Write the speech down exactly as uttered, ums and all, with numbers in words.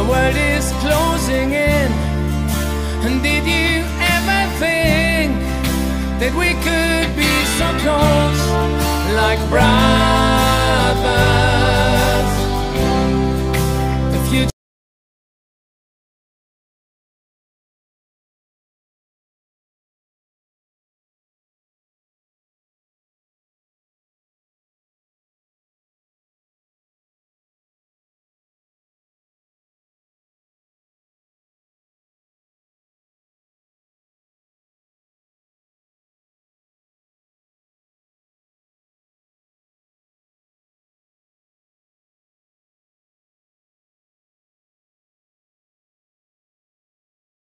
the world is closing in. And did you ever think that we could be so close, like brothers?